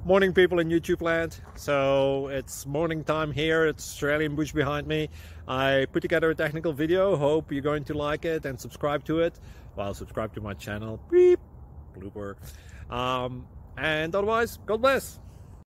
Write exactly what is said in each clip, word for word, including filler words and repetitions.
Morning, people in YouTube land. So it's morning time here. It's Australian bush behind me. I put together a technical video. Hope you're going to like it and subscribe to it. Well, subscribe to my channel. Beep. Blooper. Um, and otherwise, God bless.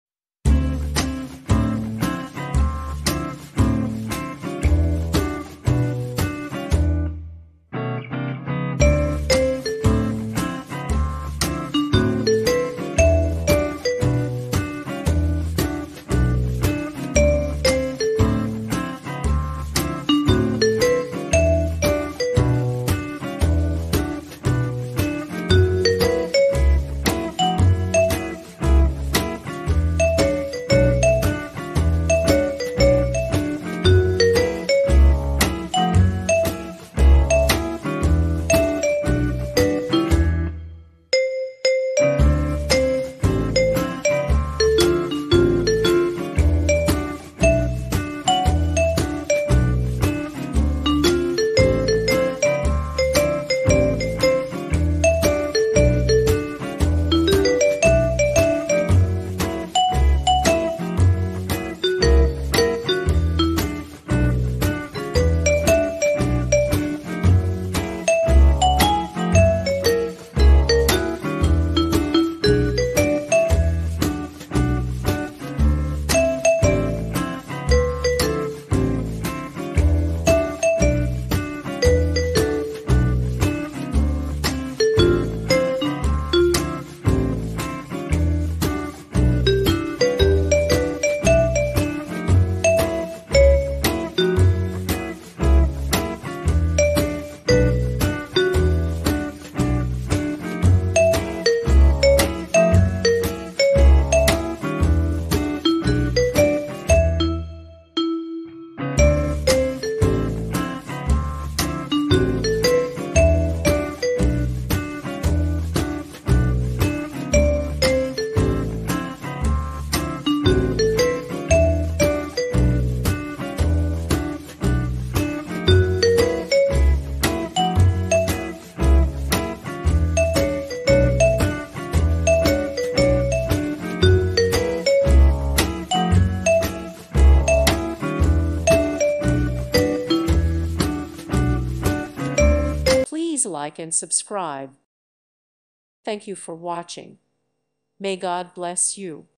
Please like and subscribe. Thank you for watching. May God bless you.